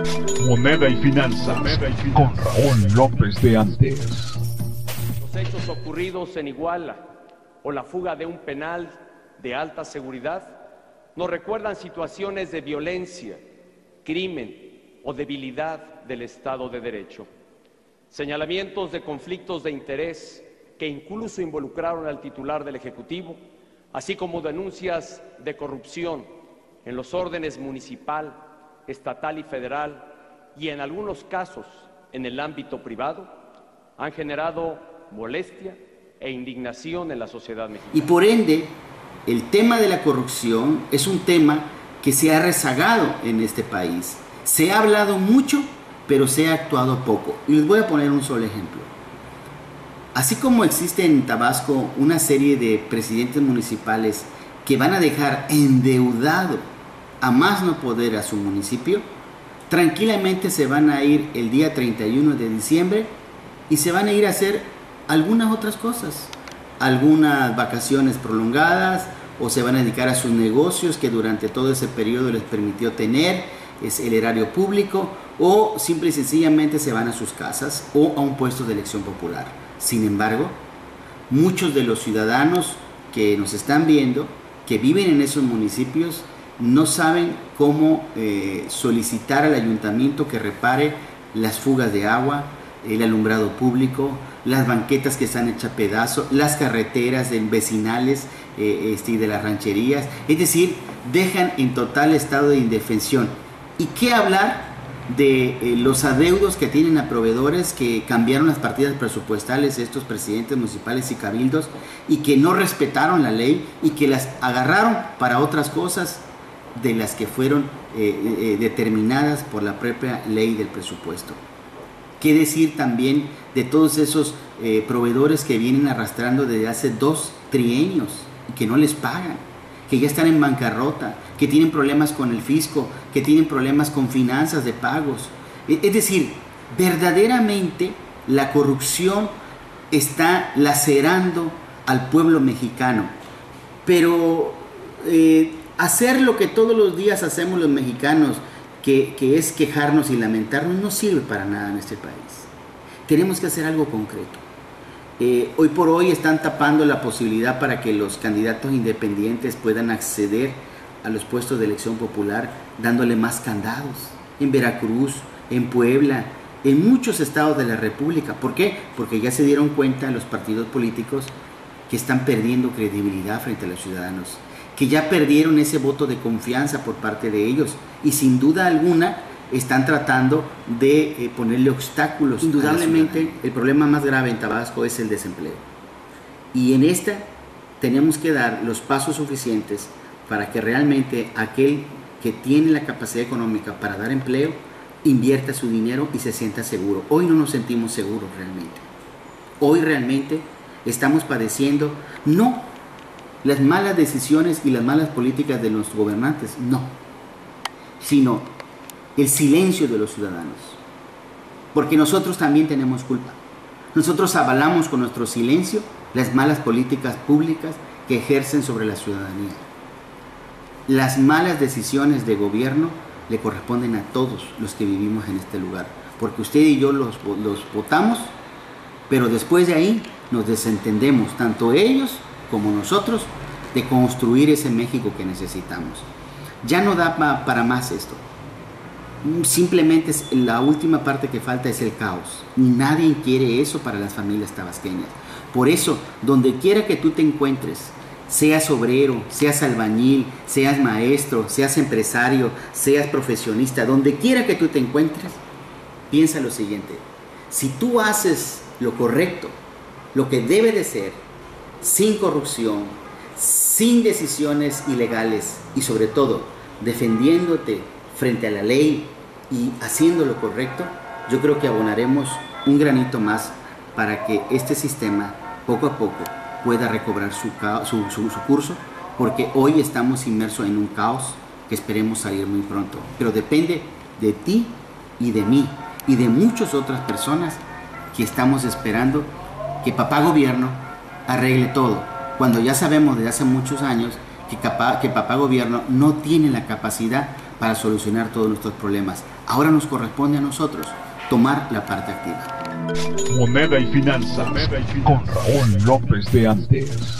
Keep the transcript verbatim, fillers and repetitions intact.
Moneda y Finanzas, Moneda y Finanzas, con Raúl López de Andes. Los hechos ocurridos en Iguala o la fuga de un penal de alta seguridad nos recuerdan situaciones de violencia, crimen o debilidad del Estado de Derecho. Señalamientos de conflictos de interés que incluso involucraron al titular del Ejecutivo, así como denuncias de corrupción en los órdenes municipal, estatal y federal, y en algunos casos en el ámbito privado, han generado molestia e indignación en la sociedad mexicana. Y por ende, el tema de la corrupción es un tema que se ha rezagado en este país. Se ha hablado mucho, pero se ha actuado poco. Y les voy a poner un solo ejemplo. Así como existe en Tabasco una serie de presidentes municipales que van a dejar endeudado a más no poder a su municipio, tranquilamente se van a ir el día treinta y uno de diciembre y se van a ir a hacer algunas otras cosas, algunas vacaciones prolongadas, o se van a dedicar a sus negocios que durante todo ese periodo les permitió tener, es el erario público, o simple y sencillamente se van a sus casas o a un puesto de elección popular. Sin embargo, muchos de los ciudadanos que nos están viendo, que viven en esos municipios, no saben cómo eh, solicitar al ayuntamiento que repare las fugas de agua, el alumbrado público, las banquetas que están hechas a pedazos, las carreteras de vecinales eh, este, de las rancherías. Es decir, dejan en total estado de indefensión. ¿Y qué hablar de eh, los adeudos que tienen a proveedores que cambiaron las partidas presupuestales de estos presidentes municipales y cabildos y que no respetaron la ley y que las agarraron para otras cosas de las que fueron eh, eh, determinadas por la propia ley del presupuesto? ¿Qué decir también de todos esos eh, proveedores que vienen arrastrando desde hace dos trienios y que no les pagan, que ya están en bancarrota, que tienen problemas con el fisco, que tienen problemas con finanzas de pagos? Es decir, verdaderamente la corrupción está lacerando al pueblo mexicano. Pero eh, hacer lo que todos los días hacemos los mexicanos, que, que es quejarnos y lamentarnos, no sirve para nada en este país. Tenemos que hacer algo concreto. Eh, hoy por hoy están tapando la posibilidad para que los candidatos independientes puedan acceder a los puestos de elección popular, dándole más candados. En Veracruz, en Puebla, en muchos estados de la República. ¿Por qué? Porque ya se dieron cuenta los partidos políticos que están perdiendo credibilidad frente a los ciudadanos, que ya perdieron ese voto de confianza por parte de ellos y sin duda alguna están tratando de eh, ponerle obstáculos. Indudablemente el problema más grave en Tabasco es el desempleo, y en esta tenemos que dar los pasos suficientes para que realmente aquel que tiene la capacidad económica para dar empleo invierta su dinero y se sienta seguro. Hoy no nos sentimos seguros realmente. Hoy realmente estamos padeciendo no las malas decisiones y las malas políticas de los gobernantes, no, sino el silencio de los ciudadanos, porque nosotros también tenemos culpa. Nosotros avalamos con nuestro silencio las malas políticas públicas que ejercen sobre la ciudadanía. Las malas decisiones de gobierno le corresponden a todos los que vivimos en este lugar, porque usted y yo los, los votamos, pero después de ahí nos desentendemos, tanto ellos como nosotros, de construir ese México que necesitamos. Ya no da pa, para más esto. Simplemente es, la última parte que falta es el caos. Nadie quiere eso para las familias tabasqueñas. Por eso, donde quiera que tú te encuentres, seas obrero, seas albañil, seas maestro, seas empresario, seas profesionista, donde quiera que tú te encuentres, piensa lo siguiente: si tú haces lo correcto, lo que debe de ser, sin corrupción, sin decisiones ilegales y sobre todo defendiéndote frente a la ley y haciendo lo correcto, yo creo que abonaremos un granito más para que este sistema poco a poco pueda recobrar su, su, su, su curso, porque hoy estamos inmersos en un caos que esperemos salir muy pronto. Pero depende de ti y de mí y de muchas otras personas que estamos esperando que papá gobierno arregle todo, cuando ya sabemos desde hace muchos años que, capa, que papá gobierno no tiene la capacidad para solucionar todos nuestros problemas. Ahora nos corresponde a nosotros tomar la parte activa. Moneda y finanzas, con Raúl López de Antes.